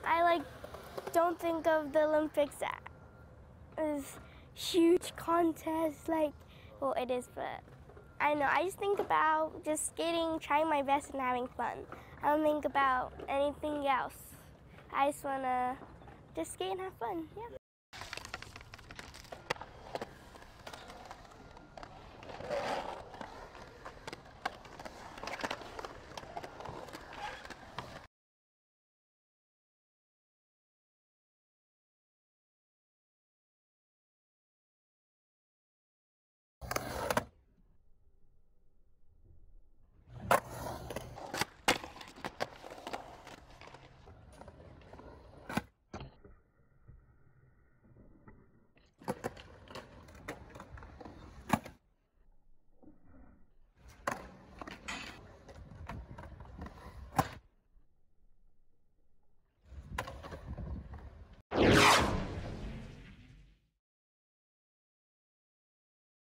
I don't think of the Olympics as huge contests well, it is, but I don't know. I just think about just skating, trying my best, and having fun. I don't think about anything else. I just want to just skate and have fun, yeah.